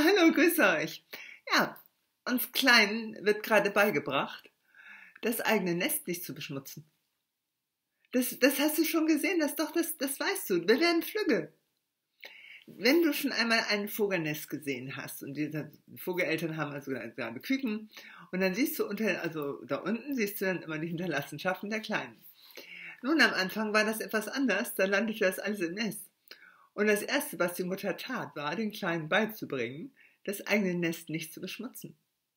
Hallo, grüß euch. Ja, uns Kleinen wird gerade beigebracht, das eigene Nest nicht zu beschmutzen. Das hast du schon gesehen, das weißt du. Wir werden flügge. Wenn du schon einmal ein Vogelnest gesehen hast und die Vogeleltern haben also gerade Küken und dann siehst du also da unten siehst du dann immer die Hinterlassenschaften der Kleinen. Nun, am Anfang war das etwas anders, da landete das alles im Nest. Und das Erste, was die Mutter tat, war, den Kleinen beizubringen, das eigene Nest nicht zu beschmutzen.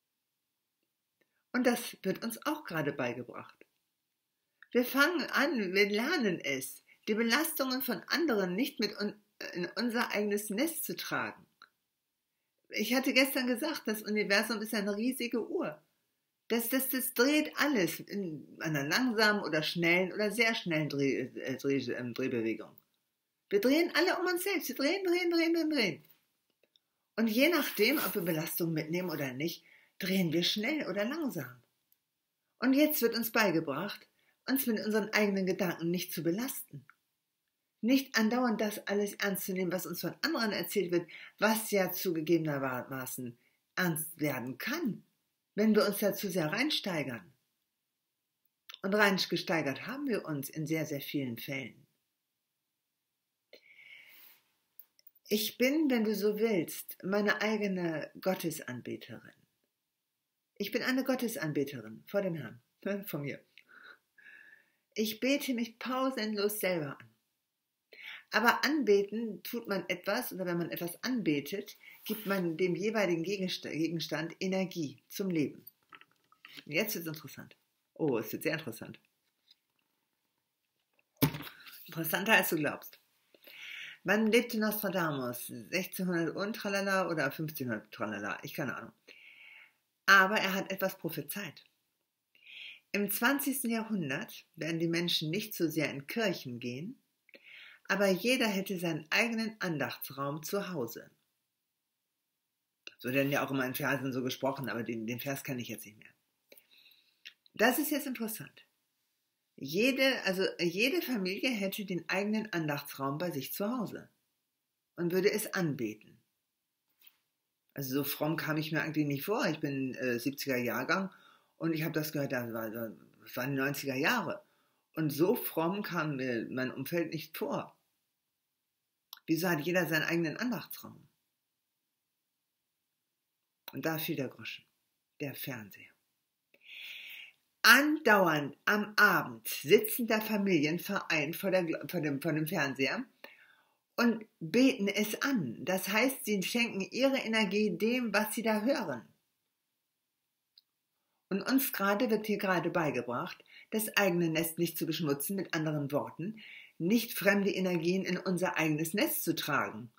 Und das wird uns auch gerade beigebracht. Wir fangen an, wir lernen es, die Belastungen von anderen nicht mit in unser eigenes Nest zu tragen. Ich hatte gestern gesagt, das Universum ist eine riesige Uhr. Das dreht alles in einer langsamen oder schnellen oder sehr schnellen Drehbewegung. Wir drehen alle um uns selbst. Wir drehen. Und je nachdem, ob wir Belastungen mitnehmen oder nicht, drehen wir schnell oder langsam. Und jetzt wird uns beigebracht, uns mit unseren eigenen Gedanken nicht zu belasten. Nicht andauernd das alles ernst zu nehmen, was uns von anderen erzählt wird, was ja zugegebenermaßen ernst werden kann, wenn wir uns da zu sehr reinsteigern. Und reingesteigert haben wir uns in sehr, sehr vielen Fällen. Ich bin, wenn du so willst, meine eigene Gottesanbeterin. Ich bin eine Gottesanbeterin vor dem Herrn, von mir. Ich bete mich pausenlos selber an. Aber anbeten tut man etwas, oder wenn man etwas anbetet, gibt man dem jeweiligen Gegenstand Energie zum Leben. Jetzt wird es interessant. Oh, es wird sehr interessant. Interessanter, als du glaubst. Wann lebte Nostradamus? 1600 und tralala oder 1500 tralala? Ich keine Ahnung. Aber er hat etwas prophezeit. Im 20. Jahrhundert werden die Menschen nicht so sehr in Kirchen gehen, aber jeder hätte seinen eigenen Andachtsraum zu Hause. So werden ja auch immer in Versen so gesprochen, aber den Vers kann ich jetzt nicht mehr. Das ist jetzt interessant. Jede Familie hätte den eigenen Andachtsraum bei sich zu Hause und würde es anbeten. Also so fromm kam ich mir eigentlich nicht vor. Ich bin 70er Jahrgang und ich habe das gehört, das waren die 90er Jahre. Und so fromm kam mir mein Umfeld nicht vor. Wieso hat jeder seinen eigenen Andachtsraum? Und da fiel der Groschen, der Fernseher. Andauernd am Abend sitzen der Familienverein vor dem Fernseher und beten es an. Das heißt, sie schenken ihre Energie dem, was sie da hören. Und uns wird hier gerade beigebracht, das eigene Nest nicht zu beschmutzen, mit anderen Worten, nicht fremde Energien in unser eigenes Nest zu tragen.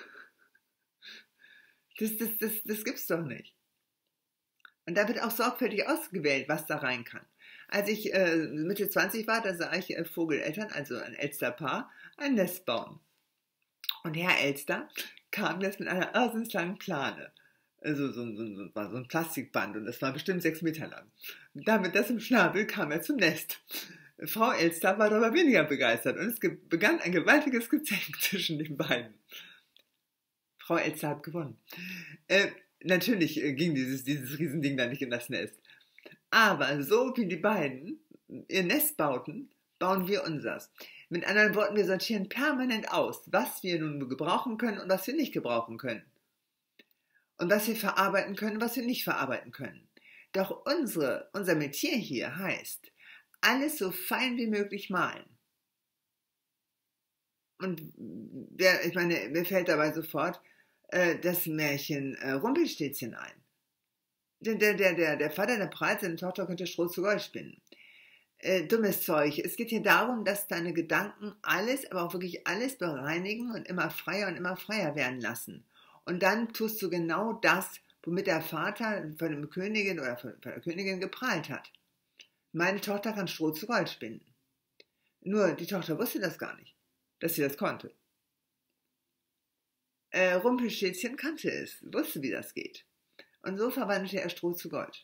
Das gibt's doch nicht. Und da wird auch sorgfältig ausgewählt, was da rein kann. Als ich Mitte 20 war, da sah ich Vogeleltern, also ein Elsterpaar, ein Nest bauen. Und Herr Elster kam jetzt mit einer irrsinnslangen Plane. Also so ein Plastikband und das war bestimmt 6 Meter lang. Und damit das im Schnabel kam er zum Nest. Frau Elster war darüber weniger begeistert und es begann ein gewaltiges Gezänk zwischen den beiden. Frau Elster hat gewonnen. Natürlich ging dieses Riesending da nicht in das Nest. Aber so wie die beiden ihr Nest bauten, bauen wir unseres. Mit anderen Worten, wir sortieren permanent aus, was wir nun gebrauchen können und was wir nicht gebrauchen können. Und was wir verarbeiten können und was wir nicht verarbeiten können. Doch unser Metier hier heißt, alles so fein wie möglich malen. Und mir fällt dabei sofort das Märchen Rumpelstilzchen ein. Der Vater, der prahlt, seine Tochter könnte Stroh zu Gold spinnen. Dummes Zeug. Es geht hier darum, dass deine Gedanken alles, aber auch wirklich alles bereinigen und immer freier werden lassen. Und dann tust du genau das, womit der Vater von der Königin oder von der Königin geprahlt hat. Meine Tochter kann Stroh zu Gold spinnen. Nur die Tochter wusste das gar nicht, dass sie das konnte. Rumpelstilzchen kannte es, wusste, wie das geht. Und so verwandelte er Stroh zu Gold.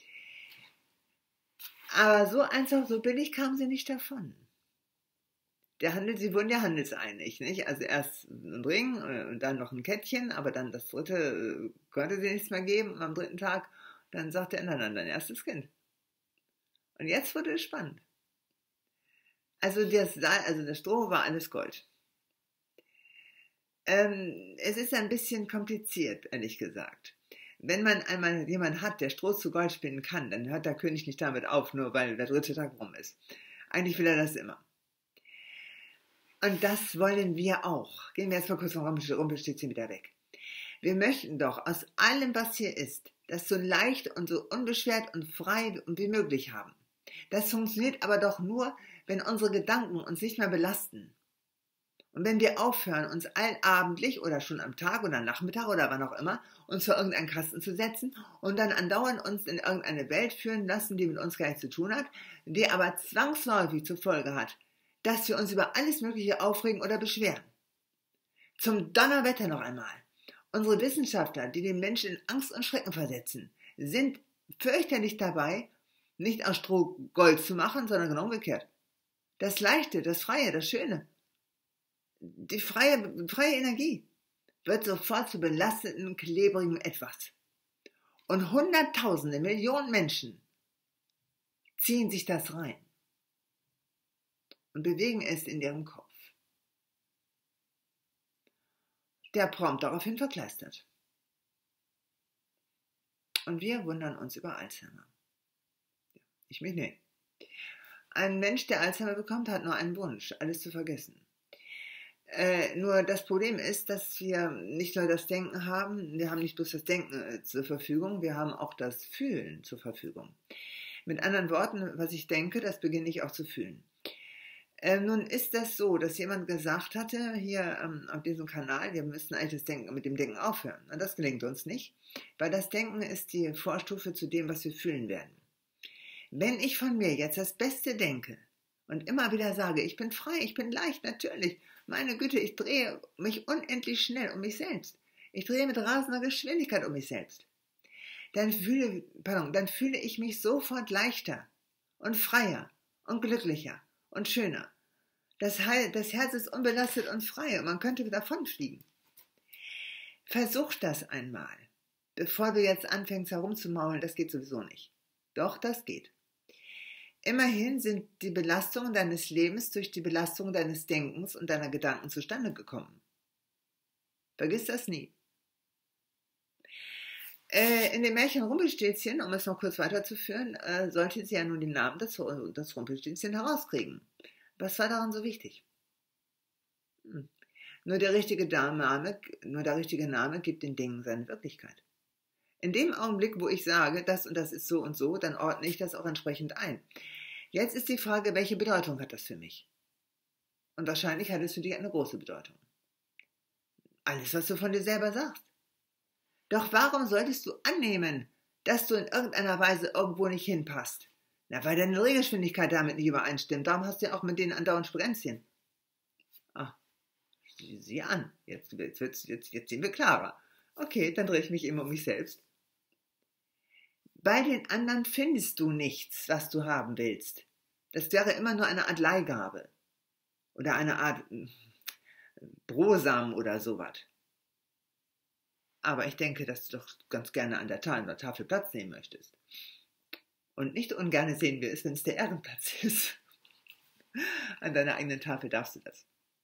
Aber so einfach, so billig kam sie nicht davon. Sie wurden ja handelseinig, nicht? Also erst ein Ring und dann noch ein Kettchen, aber dann das dritte konnte sie nichts mehr geben. Und am dritten Tag, dann sagte er, nein, dein erstes Kind. Und jetzt wurde es spannend. Also das Stroh war alles Gold. Es ist ein bisschen kompliziert, ehrlich gesagt. Wenn man einmal jemanden hat, der Stroh zu Gold spinnen kann, dann hört der König nicht damit auf, nur weil der dritte Tag rum ist. Eigentlich will er das immer. Und das wollen wir auch. Gehen wir jetzt mal kurz vom Rumpelstilzchen wieder weg. Wir möchten doch aus allem, was hier ist, das so leicht und so unbeschwert und frei wie möglich haben. Das funktioniert aber doch nur, wenn unsere Gedanken uns nicht mehr belasten. Und wenn wir aufhören, uns allabendlich oder schon am Tag oder Nachmittag oder wann auch immer, uns vor irgendeinen Kasten zu setzen und dann andauernd uns in irgendeine Welt führen lassen, die mit uns gar nichts zu tun hat, die aber zwangsläufig zur Folge hat, dass wir uns über alles Mögliche aufregen oder beschweren. Zum Donnerwetter noch einmal. Unsere Wissenschaftler, die den Menschen in Angst und Schrecken versetzen, sind fürchterlich dabei, nicht aus Stroh Gold zu machen, sondern genau umgekehrt. Das Leichte, das Freie, das Schöne, die freie Energie wird sofort zu belasteten, klebrigem Etwas. Und Hunderttausende, Millionen Menschen ziehen sich das rein und bewegen es in ihrem Kopf. Der prompt daraufhin verkleistert. Und wir wundern uns über Alzheimer. Ich mich nicht. Ein Mensch, der Alzheimer bekommt, hat nur einen Wunsch, alles zu vergessen. Nur das Problem ist, dass wir nicht nur das Denken haben, wir haben nicht bloß das Denken zur Verfügung, wir haben auch das Fühlen zur Verfügung. Mit anderen Worten, was ich denke, das beginne ich auch zu fühlen. Nun ist das so, dass jemand gesagt hatte, hier auf diesem Kanal, wir müssten eigentlich mit dem Denken aufhören. Und das gelingt uns nicht, weil das Denken ist die Vorstufe zu dem, was wir fühlen werden. Wenn ich von mir jetzt das Beste denke und immer wieder sage, ich bin frei, ich bin leicht, natürlich, meine Güte, ich drehe mich unendlich schnell um mich selbst. Ich drehe mit rasender Geschwindigkeit um mich selbst. Dann fühle ich mich sofort leichter und freier und glücklicher und schöner. Das Herz ist unbelastet und frei und man könnte davonfliegen. Versuch das einmal, bevor du jetzt anfängst herumzumaulen, das geht sowieso nicht. Doch, das geht. Immerhin sind die Belastungen deines Lebens durch die Belastung deines Denkens und deiner Gedanken zustande gekommen. Vergiss das nie. In dem Märchen Rumpelstilzchen, um es noch kurz weiterzuführen, sollte sie ja nun den Namen des Rumpelstilzchen herauskriegen. Was war daran so wichtig? Nur der richtige Name gibt den Dingen seine Wirklichkeit. In dem Augenblick, wo ich sage, das und das ist so und so, dann ordne ich das auch entsprechend ein. Jetzt ist die Frage, welche Bedeutung hat das für mich? Und wahrscheinlich hat es für dich eine große Bedeutung. Alles, was du von dir selber sagst. Doch warum solltest du annehmen, dass du in irgendeiner Weise irgendwo nicht hinpasst? Na, weil deine Drehgeschwindigkeit damit nicht übereinstimmt. Darum hast du ja auch mit denen andauernd Sprenzchen. Ah, sieh an. Jetzt sehen wir klarer. Okay, dann drehe ich mich immer um mich selbst. Bei den anderen findest du nichts, was du haben willst. Das wäre immer nur eine Art Leihgabe. Oder eine Art Brosamen oder sowas. Aber ich denke, dass du doch ganz gerne an der Tafel Platz nehmen möchtest. Und nicht ungern sehen wir es, wenn es der Ehrenplatz ist. An deiner eigenen Tafel darfst du das.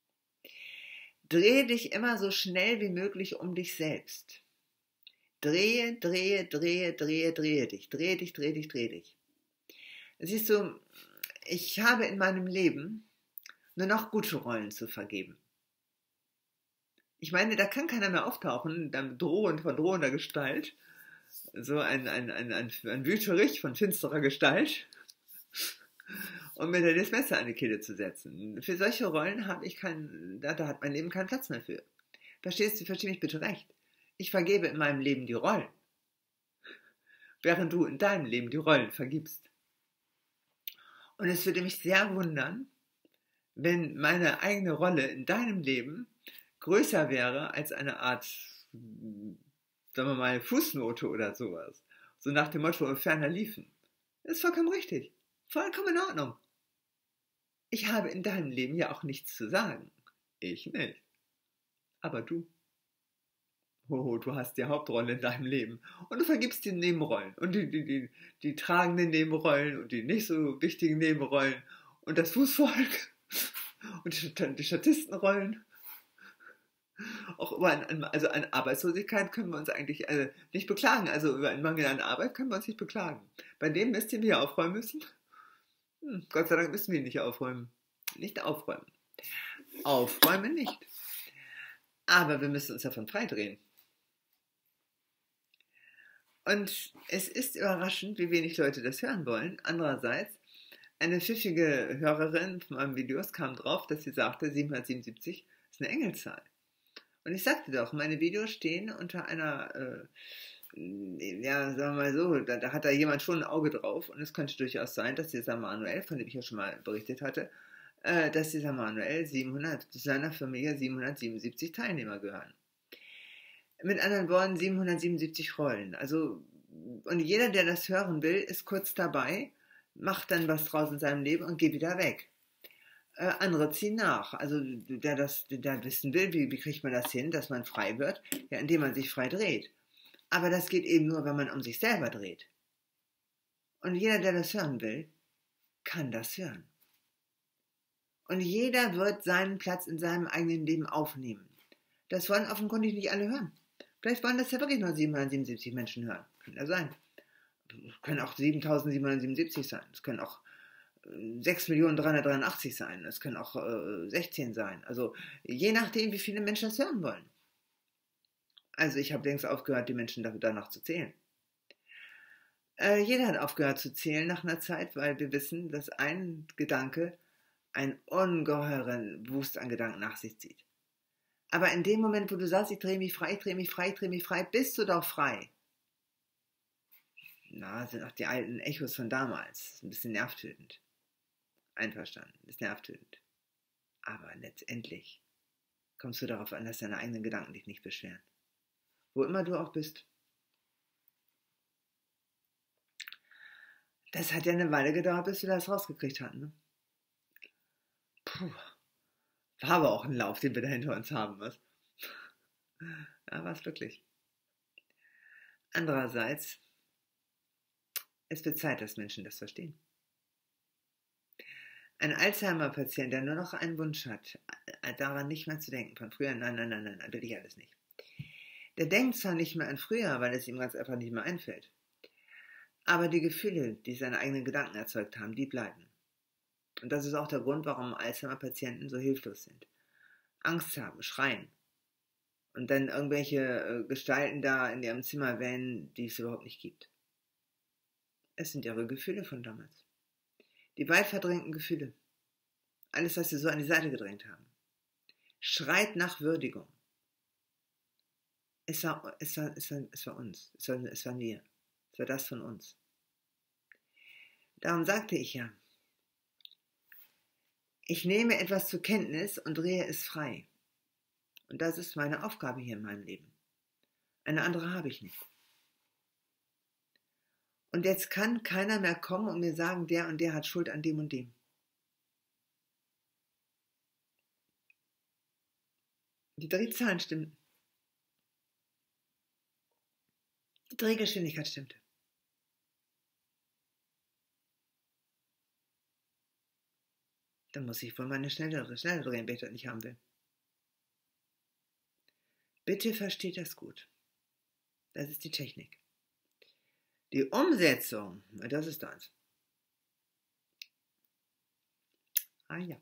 Drehe dich immer so schnell wie möglich um dich selbst. Drehe dich. Dreh dich. Siehst du, ich habe in meinem Leben nur noch gute Rollen zu vergeben. Ich meine, da kann keiner mehr auftauchen, dann von drohender Gestalt. So ein Wüterich von finsterer Gestalt. Und mir dann das Messer an die Kehle zu setzen. Für solche Rollen da hat mein Leben keinen Platz mehr für. Versteh mich bitte recht. Ich vergebe in meinem Leben die Rollen, während du in deinem Leben die Rollen vergibst. Und es würde mich sehr wundern, wenn meine eigene Rolle in deinem Leben größer wäre als eine Art, sagen wir mal, Fußnote oder sowas. So nach dem Motto, ferner liefen. Das ist vollkommen richtig. Vollkommen in Ordnung. Ich habe in deinem Leben ja auch nichts zu sagen. Ich nicht. Aber du. Oh, du hast die Hauptrolle in deinem Leben. Und du vergibst die Nebenrollen. Und die tragenden Nebenrollen und die nicht so wichtigen Nebenrollen. Und das Fußvolk. Und die Statistenrollen. Auch über also an Arbeitslosigkeit können wir uns eigentlich nicht beklagen. Also über einen Mangel an Arbeit können wir uns nicht beklagen. Bei dem Mist, den wir aufräumen müssen, Gott sei Dank müssen wir nicht aufräumen. Nicht aufräumen. Aufräumen nicht. Aber wir müssen uns davon freidrehen. Und es ist überraschend, wie wenig Leute das hören wollen. Andererseits, eine pfiffige Hörerin von meinen Videos kam drauf, dass sie sagte, 777 ist eine Engelzahl. Und ich sagte doch, meine Videos stehen unter einer, ja, sagen wir mal so, da hat da jemand schon ein Auge drauf. Und es könnte durchaus sein, dass dieser Manuel, von dem ich ja schon mal berichtet hatte, dass dieser Manuel zu seiner Familie 777 Teilnehmer gehören. Mit anderen Worten 777 Rollen. Also, und jeder, der das hören will, ist kurz dabei, macht dann was draus in seinem Leben und geht wieder weg. Andere ziehen nach. Also der wissen will, wie kriegt man das hin, dass man frei wird, ja, indem man sich frei dreht. Aber das geht eben nur, wenn man um sich selber dreht. Und jeder, der das hören will, kann das hören. Und jeder wird seinen Platz in seinem eigenen Leben aufnehmen. Das wollen offenkundig nicht alle hören. Vielleicht wollen das ja wirklich nur 777 Menschen hören. Kann ja sein. Es können auch 7777 sein. Es können auch 6.383 sein. Es können auch 16 sein. Also je nachdem, wie viele Menschen das hören wollen. Also ich habe längst aufgehört, die Menschen danach zu zählen. Jeder hat aufgehört zu zählen nach einer Zeit, weil wir wissen, dass ein Gedanke einen ungeheuren Wust an Gedanken nach sich zieht. Aber in dem Moment, wo du sagst, ich drehe mich frei, ich drehe mich frei, ich drehe mich frei, bist du doch frei. Na, das sind auch die alten Echos von damals. Ein bisschen nervtötend. Einverstanden, ist nervtötend. Aber letztendlich kommst du darauf an, dass deine eigenen Gedanken dich nicht beschweren. Wo immer du auch bist. Das hat ja eine Weile gedauert, bis wir das rausgekriegt hatten. Ne? Puh. War aber auch ein Lauf, den wir da hinter uns haben, was? Ja, war es wirklich. Andererseits, es wird Zeit, dass Menschen das verstehen. Ein Alzheimer-Patient, der nur noch einen Wunsch hat, daran nicht mehr zu denken, von früher, nein, will ich alles nicht. Der denkt zwar nicht mehr an früher, weil es ihm ganz einfach nicht mehr einfällt, aber die Gefühle, die seine eigenen Gedanken erzeugt haben, die bleiben. Und das ist auch der Grund, warum Alzheimer-Patienten so hilflos sind. Angst haben, schreien. Und dann irgendwelche Gestalten da in ihrem Zimmer wähnen, die es überhaupt nicht gibt. Es sind ihre Gefühle von damals. Die weit verdrängten Gefühle. Alles, was sie so an die Seite gedrängt haben. Schreit nach Würdigung. Es war uns. Es war mir. Es war das von uns. Darum sagte ich ja, ich nehme etwas zur Kenntnis und drehe es frei. Und das ist meine Aufgabe hier in meinem Leben. Eine andere habe ich nicht. Und jetzt kann keiner mehr kommen und mir sagen, der und der hat Schuld an dem und dem. Die Drehzahlen stimmten. Die Drehgeschwindigkeit stimmte. Dann muss ich wohl meine schnelle drehen, wenn ich das nicht haben will. Bitte versteht das gut. Das ist die Technik. Die Umsetzung, das ist das. Ah ja.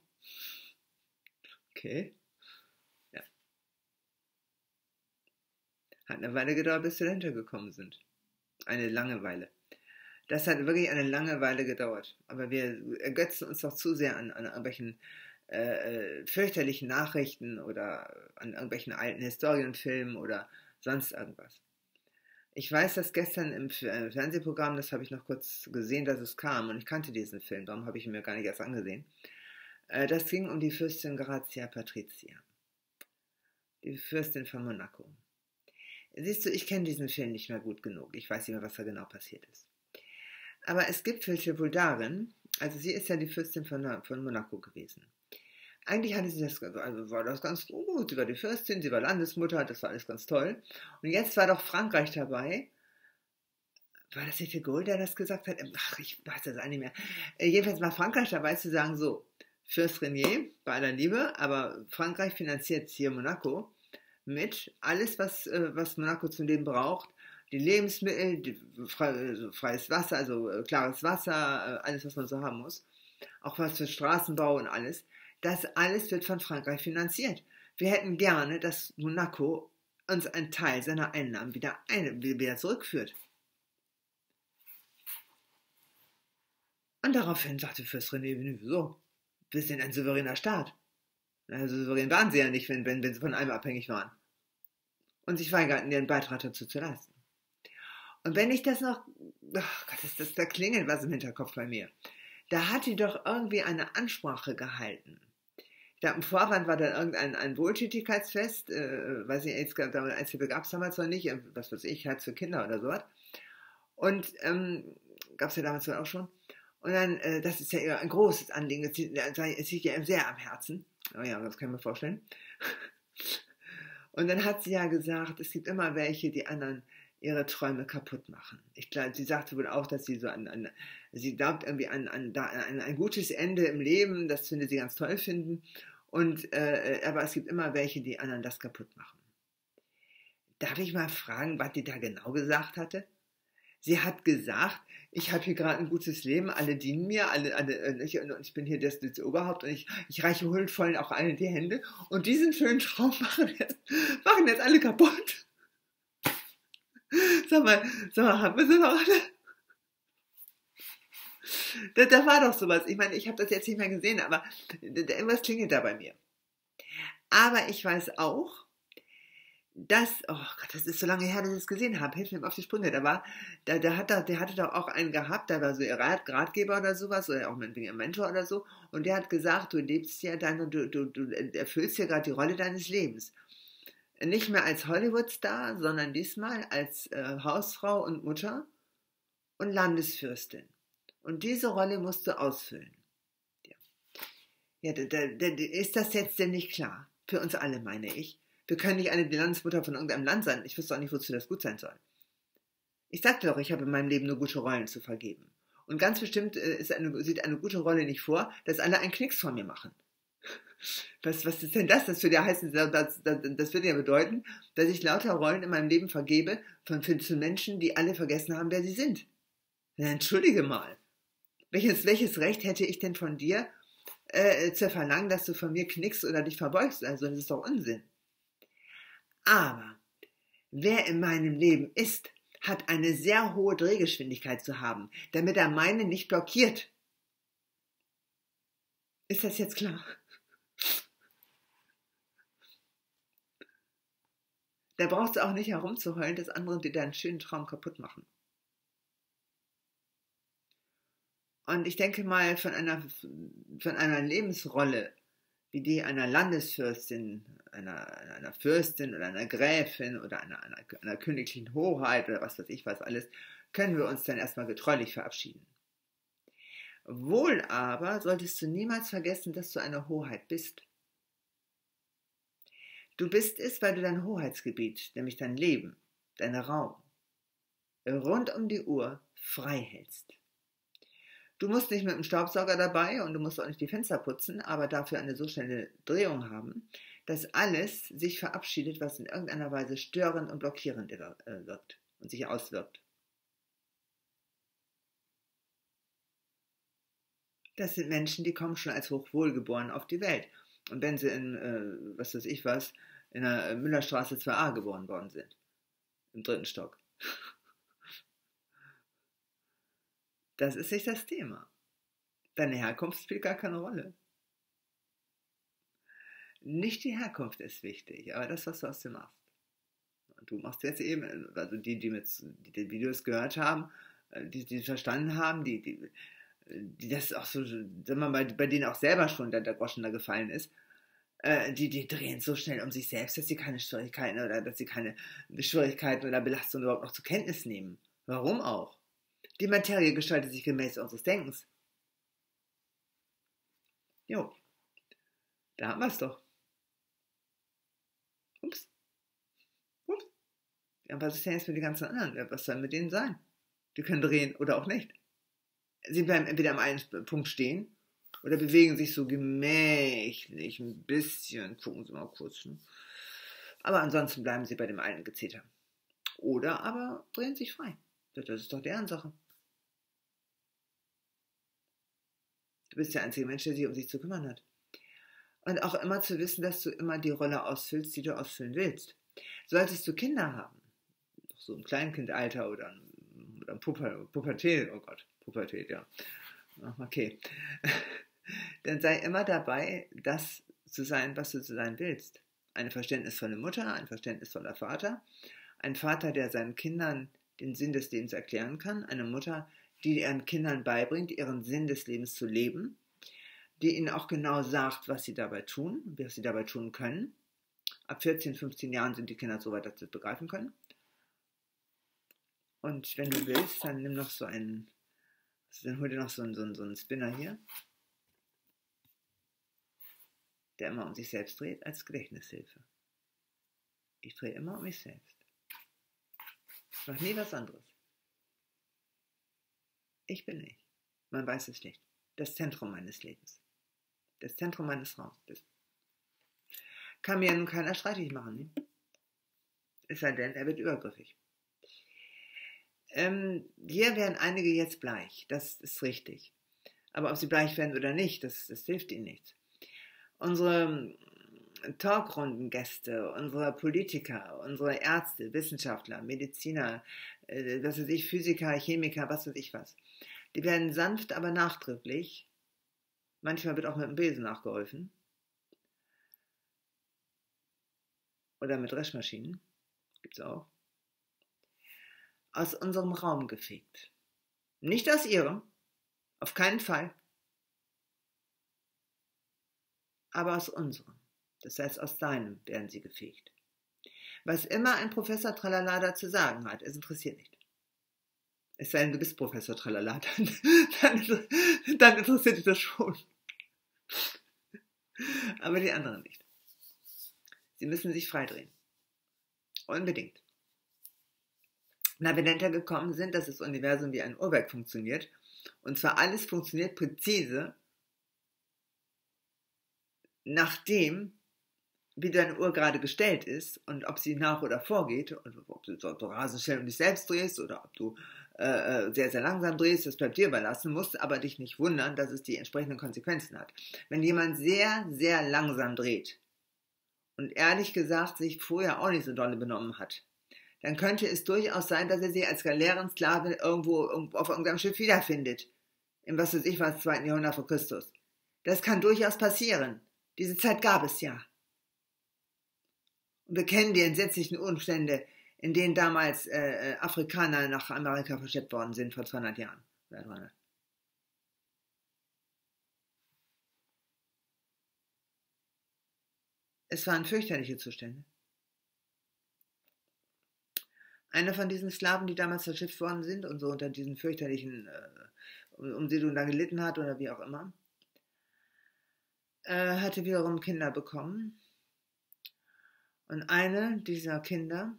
Okay. Ja. Hat eine Weile gedauert, bis wir dahinter gekommen sind. Eine lange Weile. Das hat wirklich eine lange Weile gedauert. Aber wir ergötzen uns doch zu sehr an irgendwelchen fürchterlichen Nachrichten oder an irgendwelchen alten Historienfilmen oder sonst irgendwas. Ich weiß, dass gestern im Fernsehprogramm, das habe ich noch kurz gesehen, dass es kam und ich kannte diesen Film, darum habe ich ihn mir gar nicht erst angesehen. Das ging um die Fürstin Grazia Patrizia, die Fürstin von Monaco. Siehst du, ich kenne diesen Film nicht mehr gut genug, ich weiß nicht mehr, was da genau passiert ist. Aber es gipfelte wohl darin, Also sie ist ja die Fürstin von Monaco gewesen. Eigentlich hatte sie das, also war das ganz gut. Sie war die Fürstin, sie war Landesmutter, das war alles ganz toll. Und jetzt war doch Frankreich dabei. War das nicht de Gaulle, der das gesagt hat? Ach, ich weiß das auch nicht mehr. Jedenfalls war Frankreich dabei zu sagen, so, Fürst Renier, bei aller Liebe, aber Frankreich finanziert hier Monaco mit alles, was Monaco zum Leben braucht. Die Lebensmittel, freies Wasser, also klares Wasser, alles, was man so haben muss. Auch was für Straßenbau und alles. Das alles wird von Frankreich finanziert. Wir hätten gerne, dass Monaco uns einen Teil seiner Einnahmen wieder zurückführt. Und daraufhin sagte Fürst René, so, wir sind ein souveräner Staat. Also souverän waren sie ja nicht, wenn sie von einem abhängig waren. Und sich weigerten, ihren Beitrag dazu zu leisten. Und wenn ich das noch, oh Gott, da klingelt was im Hinterkopf bei mir. Da hat die doch irgendwie eine Ansprache gehalten. Ich glaube, im Vorwand war dann irgendein Wohltätigkeitsfest, weiß ich jetzt, eins gab es damals noch nicht, was weiß ich, Herz für Kinder oder sowas. Und gab es ja damals auch schon. Und dann, das ist ja ihr ein großes Anliegen, es liegt ja ihm sehr am Herzen. Oh ja, das kann ich mir vorstellen. Und dann hat sie ja gesagt, es gibt immer welche, die anderen ihre Träume kaputt machen. Ich glaube, sie sagte wohl auch, dass sie sie glaubt irgendwie an ein gutes Ende im Leben, das finde sie ganz toll finden. Aber es gibt immer welche, die anderen das kaputt machen. Darf ich mal fragen, was die da genau gesagt hatte? Sie hat gesagt, ich habe hier gerade ein gutes Leben, alle dienen mir, ich bin hier das Oberhaupt und ich reiche huldvoll auch allen die Hände und diesen schönen Traum machen jetzt alle kaputt. Sag mal, haben wir sie noch alle? Da war doch sowas. Ich meine, ich habe das jetzt nicht mehr gesehen, aber irgendwas klingelt da bei mir. Aber ich weiß auch, oh Gott, das ist so lange her, dass ich es gesehen habe. Hilf mir auf die Sprünge. Der hatte doch auch einen gehabt, der war so ihr Ratgeber oder sowas, oder auch ihr Mentor oder so. Und der hat gesagt, du lebst ja du erfüllst ja gerade die Rolle deines Lebens. Nicht mehr als Hollywood-Star, sondern diesmal als Hausfrau und Mutter und Landesfürstin. Und diese Rolle musst du ausfüllen. Ja, ist das jetzt denn nicht klar? Für uns alle, meine ich. Wir können nicht die Landesmutter von irgendeinem Land sein. Ich wüsste auch nicht, wozu das gut sein soll. Ich sagte doch, ich habe in meinem Leben nur gute Rollen zu vergeben. Und ganz bestimmt sieht eine gute Rolle nicht vor, dass alle einen Knicks von mir machen. Was ist denn das? Das würde ja heißen, das würde ja bedeuten, dass ich lauter Rollen in meinem Leben vergebe zu Menschen, die alle vergessen haben, wer sie sind. Na, entschuldige mal. Welches Recht hätte ich denn von dir, zu verlangen, dass du von mir knickst oder dich verbeugst? Also, das ist doch Unsinn. Aber wer in meinem Leben ist, hat eine sehr hohe Drehgeschwindigkeit zu haben, damit er meine nicht blockiert. Ist das jetzt klar? Da brauchst du auch nicht herumzuheulen, dass andere dir deinen schönen Traum kaputt machen. Und ich denke mal, von einer Lebensrolle, wie die einer Landesfürstin, einer Fürstin oder einer Gräfin oder einer königlichen Hoheit oder was weiß ich was alles, können wir uns dann erstmal getreulich verabschieden. Wohl aber solltest du niemals vergessen, dass du eine Hoheit bist. Du bist es, weil du dein Hoheitsgebiet, nämlich dein Leben, deinen Raum, rund um die Uhr frei hältst. Du musst nicht mit dem Staubsauger dabei und du musst auch nicht die Fenster putzen, aber dafür eine so schnelle Drehung haben, dass alles sich verabschiedet, was in irgendeiner Weise störend und blockierend wirkt und sich auswirkt. Das sind Menschen, die kommen schon als hochwohlgeboren auf die Welt. Und wenn sie in, was weiß ich was, in der Müllerstraße 2a geboren worden sind, im 3. Stock. Das ist nicht das Thema. Deine Herkunft spielt gar keine Rolle. Nicht die Herkunft ist wichtig, aber das, was du aus dir machst. Und du machst jetzt eben, also die die Videos gehört haben, die verstanden haben, die das auch so, sagen wir mal, bei denen auch selber schon der Groschen da gefallen ist, die drehen so schnell um sich selbst, dass sie keine Schwierigkeiten oder Belastungen überhaupt noch zur Kenntnis nehmen. Warum auch? Die Materie gestaltet sich gemäß unseres Denkens. Jo, da haben wir es doch. Ups, ups. Ja, was ist denn jetzt mit den ganzen anderen? Was soll mit denen sein? Die können drehen oder auch nicht. Sie bleiben entweder am einen Punkt stehen oder bewegen sich so gemächlich ein bisschen. Gucken Sie mal kurz. Ne? Aber ansonsten bleiben sie bei dem einen Gezeter. Oder aber drehen sich frei. Das ist doch deren Sache. Du bist der einzige Mensch, der sich um sich zu kümmern hat. Und auch immer zu wissen, dass du immer die Rolle ausfüllst, die du ausfüllen willst. Solltest du Kinder haben, so im Kleinkindalter oder Pubertät, oh Gott, Pubertät, ja. Okay. Dann sei immer dabei, das zu sein, was du zu sein willst. Eine verständnisvolle Mutter, ein verständnisvoller Vater, ein Vater, der seinen Kindern den Sinn des Lebens erklären kann, eine Mutter, die ihren Kindern beibringt, ihren Sinn des Lebens zu leben, die ihnen auch genau sagt, was sie dabei tun, was sie dabei tun können. Ab 14, 15 Jahren sind die Kinder so weit, dass sie es begreifen können. Und wenn du willst, dann nimm noch dann hol dir noch so einen Spinner hier, der immer um sich selbst dreht, als Gedächtnishilfe. Ich drehe immer um mich selbst. Ich mache nie was anderes. Ich bin ich, mein weißes Licht, das Zentrum meines Lebens, das Zentrum meines Raums. Das kann mir nun keiner streitig machen, ne? Es sei denn, er wird übergriffig. Hier werden einige jetzt bleich, das ist richtig. Aber ob sie bleich werden oder nicht, das hilft ihnen nichts. Unsere Talkrundengäste, unsere Politiker, unsere Ärzte, Wissenschaftler, Mediziner, was weiß ich, Physiker, Chemiker, was weiß ich was. Die werden sanft, aber nachdrücklich, manchmal wird auch mit dem Besen nachgeholfen, oder mit Dreschmaschinen, gibt's auch, aus unserem Raum gefegt. Nicht aus ihrem, auf keinen Fall, aber aus unserem. Das heißt, aus seinem werden sie gefegt. Was immer ein Professor Tralala dazu sagen hat, es interessiert nicht. Es sei denn, du bist Professor Tralala, dann interessiert dich das schon. Aber die anderen nicht. Sie müssen sich freidrehen. Unbedingt. Na, wenn hintergekommen sind, dass das Universum wie ein Uhrwerk funktioniert, und zwar alles funktioniert präzise, nachdem, wie deine Uhr gerade gestellt ist und ob sie nach oder vorgeht, und ob du rasend schnell um dich selbst drehst oder ob du sehr, sehr langsam drehst, das bleibt dir überlassen, musst aber dich nicht wundern, dass es die entsprechenden Konsequenzen hat. Wenn jemand sehr, sehr langsam dreht und ehrlich gesagt sich vorher auch nicht so dolle benommen hat, dann könnte es durchaus sein, dass er sich als Galeerensklave irgendwo auf irgendeinem Schiff wiederfindet. Im was weiß ich was, 2. Jahrhundert vor Christus. Das kann durchaus passieren. Diese Zeit gab es ja. Und wir kennen die entsetzlichen Umstände, in denen damals Afrikaner nach Amerika verschleppt worden sind vor 200 Jahren. Es waren fürchterliche Zustände. Einer von diesen Sklaven, die damals verschifft worden sind und so unter diesen fürchterlichen Umsiedlungen da gelitten hat oder wie auch immer, hatte wiederum Kinder bekommen. Und eine dieser Kinder,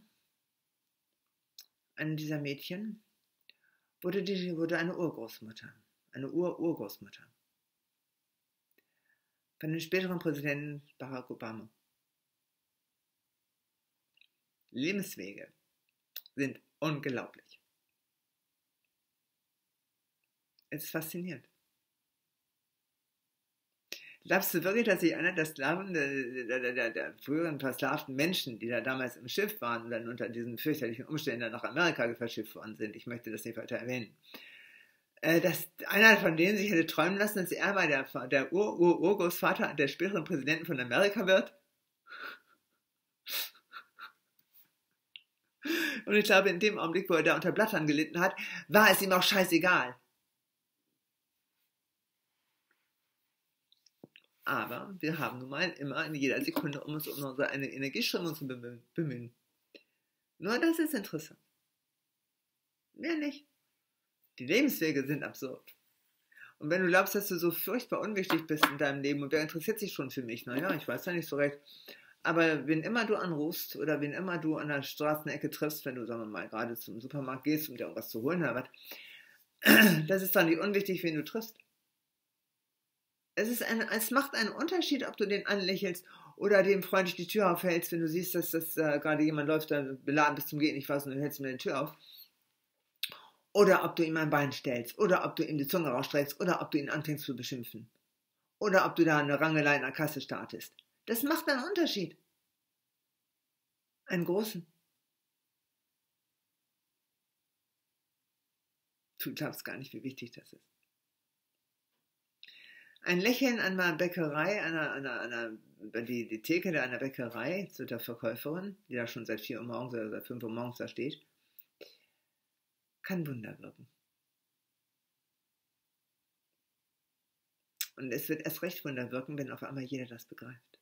eine dieser Mädchen, wurde eine Urgroßmutter, eine Urgroßmutter von dem späteren Präsidenten Barack Obama. Lebenswege sind unglaublich. Es ist faszinierend. Glaubst du wirklich, dass sich einer der Sklaven, der früheren versklavten Menschen, die da damals im Schiff waren und dann unter diesen fürchterlichen Umständen nach Amerika verschifft worden sind, ich möchte das nicht weiter erwähnen, dass einer von denen sich hätte träumen lassen, dass er mal der Urgroßvater der späteren Präsidenten von Amerika wird? Und ich glaube, in dem Augenblick, wo er da unter Blattern gelitten hat, war es ihm auch scheißegal. Aber wir haben nun mal immer in jeder Sekunde um uns um unsere Energieströmung zu bemühen. Nur das ist interessant. Mehr nicht. Die Lebenswege sind absurd. Und wenn du glaubst, dass du so furchtbar unwichtig bist in deinem Leben und wer interessiert sich schon für mich? Naja, ich weiß ja nicht so recht. Aber wen immer du anrufst oder wen immer du an der Straßenecke triffst, wenn du, sagen wir mal, gerade zum Supermarkt gehst, um dir irgendwas zu holen oder was, das ist doch nicht unwichtig, wen du triffst. Es macht einen Unterschied, ob du den anlächelst oder dem freundlich die Tür aufhältst, wenn du siehst, dass gerade jemand läuft, da beladen bis zum Geht nicht was und dann hältst du mir die Tür auf. Oder ob du ihm ein Bein stellst, oder ob du ihm die Zunge rausstreckst, oder ob du ihn anfängst zu beschimpfen. Oder ob du da eine Rangelei in der Kasse startest. Das macht einen Unterschied. Einen großen. Du glaubst gar nicht, wie wichtig das ist. Ein Lächeln an einer Bäckerei, die Theke da an der Bäckerei zu der Verkäuferin, die da schon seit 4 Uhr morgens oder seit 5 Uhr morgens da steht, kann Wunder wirken. Und es wird erst recht Wunder wirken, wenn auf einmal jeder das begreift.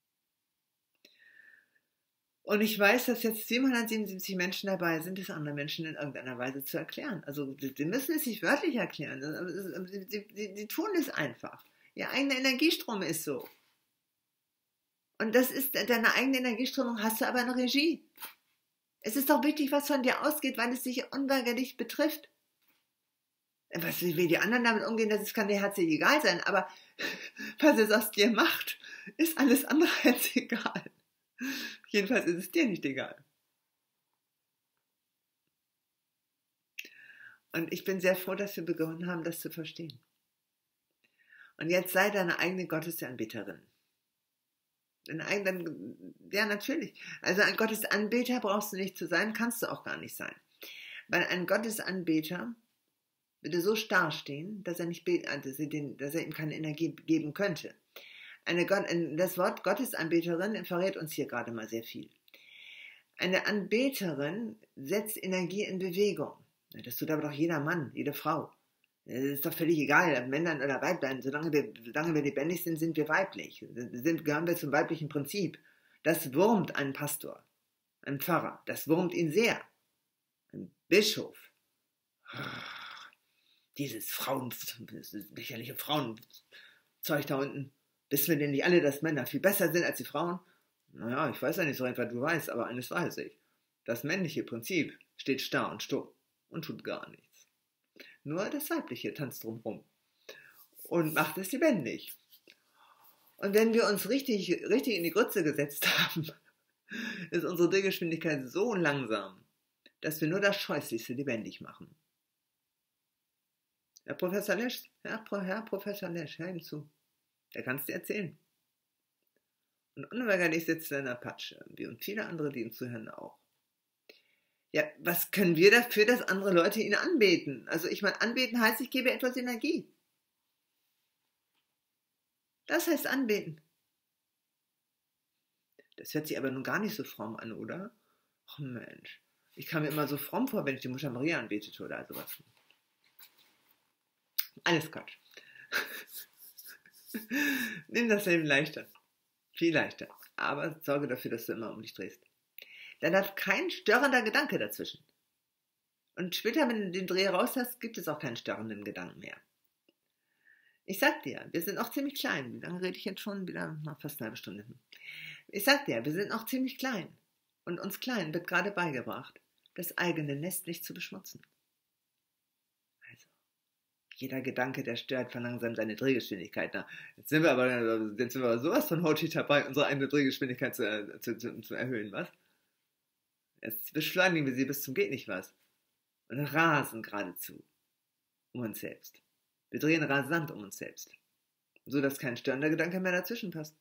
Und ich weiß, dass jetzt 777 Menschen dabei sind, es anderen Menschen in irgendeiner Weise zu erklären. Also sie müssen es nicht wörtlich erklären, sie tun es einfach. Ihr eigener Energiestrom ist so. Und das ist, deine eigene Energieströmung hast du aber eine Regie. Es ist doch wichtig, was von dir ausgeht, weil es dich unweigerlich betrifft. Wie die anderen damit umgehen, das kann dir herzlich egal sein, aber was es aus dir macht, ist alles andere als egal. Jedenfalls ist es dir nicht egal. Und ich bin sehr froh, dass wir begonnen haben, das zu verstehen. Und jetzt sei deine eigene Gottesanbeterin. Ja, natürlich. Also ein Gottesanbeter brauchst du nicht zu sein, kannst du auch gar nicht sein. Weil ein Gottesanbeter würde so starr stehen, dass er ihm keine Energie geben könnte. Das Wort Gottesanbeterin verrät uns hier gerade mal sehr viel. Eine Anbeterin setzt Energie in Bewegung. Das tut aber doch jeder Mann, jede Frau. Das ist doch völlig egal, ob Männern oder Weiblein. Solange wir lebendig sind, sind wir weiblich. Gehören wir zum weiblichen Prinzip. Das wurmt einen Pastor, einen Pfarrer. Das wurmt ihn sehr. Ein Bischof. Dieses lächerliche Frauenzeug da unten. Wissen wir denn nicht alle, dass Männer viel besser sind als die Frauen? Naja, ich weiß ja nicht so recht, was du weißt, aber eines weiß ich. Das männliche Prinzip steht starr und stumm und tut gar nichts. Nur das Weibliche tanzt drumherum und macht es lebendig. Und wenn wir uns richtig in die Grütze gesetzt haben, ist unsere Drehgeschwindigkeit so langsam, dass wir nur das Scheußlichste lebendig machen. Herr Professor Lesch, Herr Professor Lesch, hör ihm zu. Der kann's dir erzählen. Und unweigerlich sitzt er in der Patsche, wie und viele andere, die ihm zuhören, auch. Ja, was können wir dafür, dass andere Leute ihn anbeten? Also ich meine, anbeten heißt, ich gebe etwas Energie. Das heißt anbeten. Das hört sich aber nun gar nicht so fromm an, oder? Ach Mensch, ich kam mir immer so fromm vor, wenn ich die Mutter Maria anbetete oder sowas. Alles Quatsch. Nimm das Leben leichter. Viel leichter. Aber sorge dafür, dass du immer um dich drehst. Da darf kein störender Gedanke dazwischen. Und später, wenn du den Dreh raus hast, gibt es auch keinen störenden Gedanken mehr. Ich sag dir, wir sind auch ziemlich klein. Wie lange rede ich jetzt schon? Wieder fast eine halbe Stunde. Ich sag dir, wir sind auch ziemlich klein. Und uns Kleinen wird gerade beigebracht, das eigene Nest nicht zu beschmutzen. Also, jeder Gedanke, der stört, verlangsamt seine Drehgeschwindigkeit. Na, jetzt sind wir aber sowas von hautig dabei, unsere eigene Drehgeschwindigkeit zu erhöhen, was? Jetzt beschleunigen wir sie bis zum geht nicht was. Und rasen geradezu um uns selbst. Wir drehen rasant um uns selbst. So dass kein störender Gedanke mehr dazwischen passt.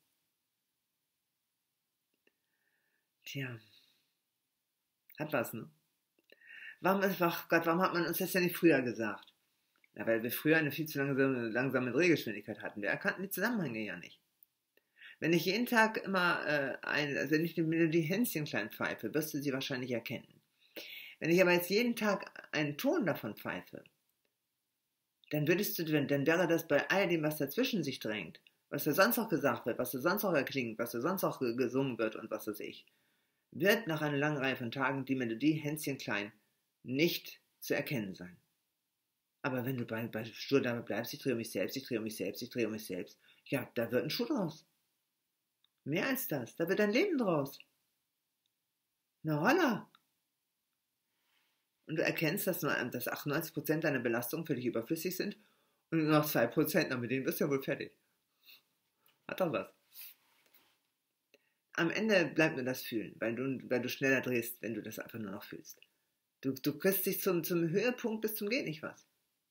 Tja. Hat was, ne? Warum hat man uns das denn nicht früher gesagt? Na, weil wir früher eine viel zu langsame Drehgeschwindigkeit hatten. Wir erkannten die Zusammenhänge ja nicht. Wenn ich jeden Tag immer wenn ich die Hänschen klein pfeife, wirst du sie wahrscheinlich erkennen. Wenn ich aber jetzt jeden Tag einen Ton davon pfeife, dann wäre das bei all dem, was dazwischen sich drängt, was da sonst noch gesagt wird, was da sonst noch erklingt, was da sonst noch gesungen wird und was weiß ich, wird nach einer langen Reihe von Tagen die Melodie Hänschen klein nicht zu erkennen sein. Aber wenn du bei stur dabei bleibst, ich drehe um mich selbst, ich drehe um mich selbst, ich drehe um mich selbst, ja, da wird ein Schuh draus. Mehr als das, da wird ein Leben draus. Na holla. Und du erkennst, dass 98% deiner Belastungen für dich überflüssig sind und nur noch 2%, na, mit denen bist du ja wohl fertig. Hat doch was. Am Ende bleibt nur das Fühlen, weil du schneller drehst, wenn du das einfach nur noch fühlst. Du kriegst dich zum Höhepunkt bis zum geht nicht was.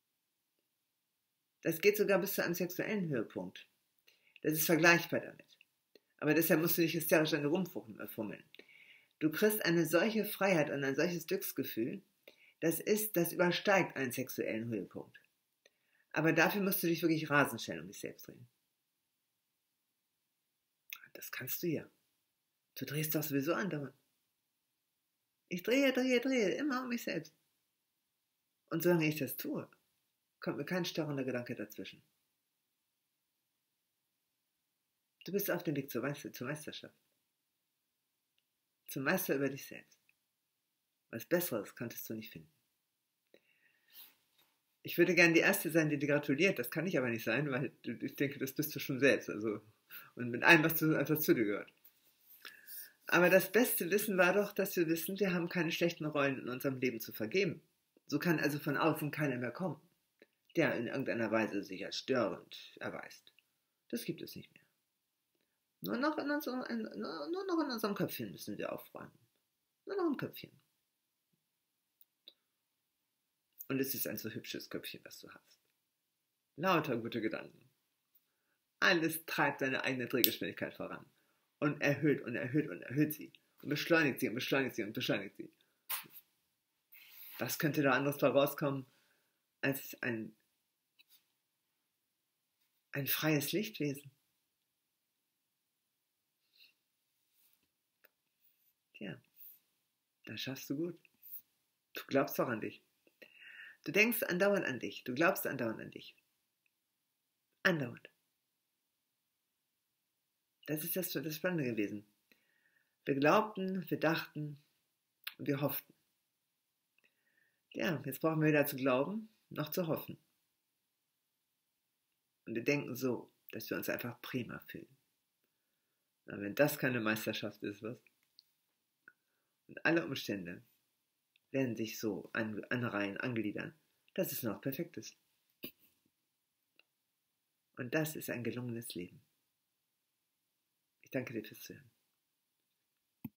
Das geht sogar bis zu einem sexuellen Höhepunkt. Das ist vergleichbar damit. Aber deshalb musst du nicht hysterisch an dir rumfummeln. Du kriegst eine solche Freiheit und ein solches Glücksgefühl, das übersteigt einen sexuellen Höhepunkt. Aber dafür musst du dich wirklich rasend schnell um dich selbst drehen. Das kannst du ja. Du drehst doch sowieso andauernd. Ich drehe, immer um mich selbst. Und solange ich das tue, kommt mir kein störender Gedanke dazwischen. Du bist auf dem Weg zur Meisterschaft. Zum Meister über dich selbst. Was Besseres konntest du nicht finden. Ich würde gerne die Erste sein, die dir gratuliert. Das kann ich aber nicht sein, weil ich denke, das bist du schon selbst. Also, und mit allem, was zu dir gehört. Aber das beste Wissen war doch, dass wir wissen, wir haben keine schlechten Rollen in unserem Leben zu vergeben. So kann also von außen keiner mehr kommen, der in irgendeiner Weise sich als störend erweist. Das gibt es nicht mehr. Nur noch in unserem Köpfchen müssen wir aufräumen. Nur noch im Köpfchen. Und es ist ein so hübsches Köpfchen, was du hast. Lauter gute Gedanken. Alles treibt deine eigene Drehgeschwindigkeit voran. Und erhöht und erhöht und erhöht sie. Und beschleunigt sie und beschleunigt sie und beschleunigt sie. Was könnte da anderes rauskommen als ein freies Lichtwesen? Tja, das schaffst du gut. Du glaubst doch an dich. Du denkst andauernd an dich. Du glaubst andauernd an dich. Andauernd. Das ist das Spannende gewesen. Wir glaubten, wir dachten, wir hofften. Ja, jetzt brauchen wir weder zu glauben, noch zu hoffen. Und wir denken so, dass wir uns einfach prima fühlen. Aber wenn das keine Meisterschaft ist, was? Und alle Umstände werden sich so anreihen, angliedern, dass es noch perfekt ist. Und das ist ein gelungenes Leben. Ich danke dir fürs Zuhören.